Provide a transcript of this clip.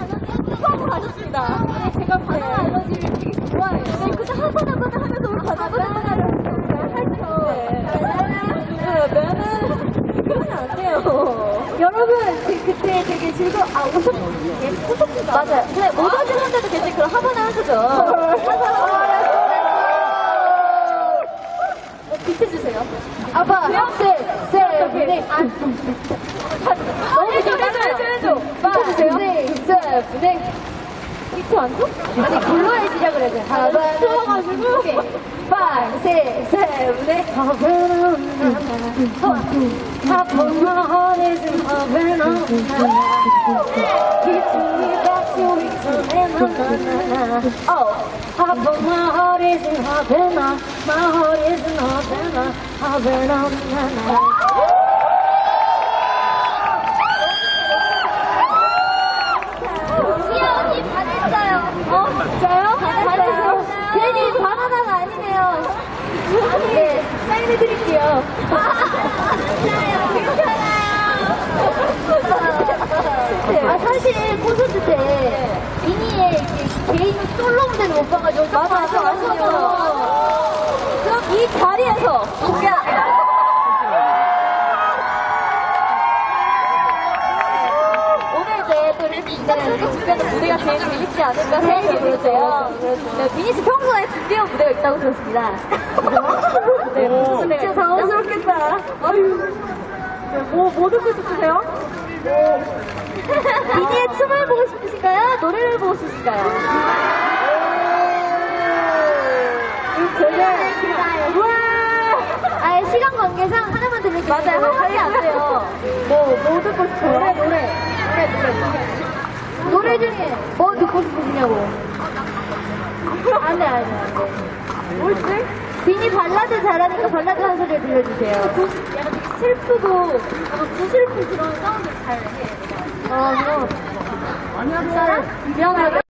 수업을 가셨습니다. 제가 바나나 알러지를 되게 좋아해요. 네, 그때 한 번 하면서 우리 바나나를 했죠. 나는 그러면 안 돼요. 여러분, 그때 되게 오셨습니다. 맞아요. 근데 못 오시는데도 계속 그런 하바나 하시죠. 비춰주세요. 아빠, 셋, 넷. 너무 해줘. 비춰주세요. 셋, 넷. 비춰 안 줘? 아니, 불러야 시작을 해야 돼. 하나, 추워가지고. 5, 6, 7, 8. Top of my heart is in heaven. Keeping me back to oh, top of my heart is in heaven. My heart is in heaven. 언니 반했어요. 진짜요? 반했어요. 괜히 바나나가 아니네요. 네, 사인해드릴게요. 괜찮아요. 사실 콘서트 때 미니의 개인 솔로 무대를 못 봐가지고 맞아요. 그럼 이 자리에서 준비하는 무대가 제일 재밌지 않을까 생각이 들었어요. 미니씨 평소에 준비한 무대가 있다고 들었습니다. 진짜 당황스럽겠다. 뭐 듣고 싶으세요? 미니의 춤을 보고 싶으신가요? 노래를 보고 싶으신가요? 시간 관계상 하나만 들려주세요. 맞아요. 하나밖에 안 돼요. 뭐 듣고 싶어요? 노래 중에 뭐 듣고 싶으시냐고. 안 돼. 뭐지? 비니 발라드 잘하니까 발라드 한 소리 들려주세요. 약간 되게 슬프고, 약간 구슬픈 그런 사운드 잘 해. 그럼. 아니야, 미안해.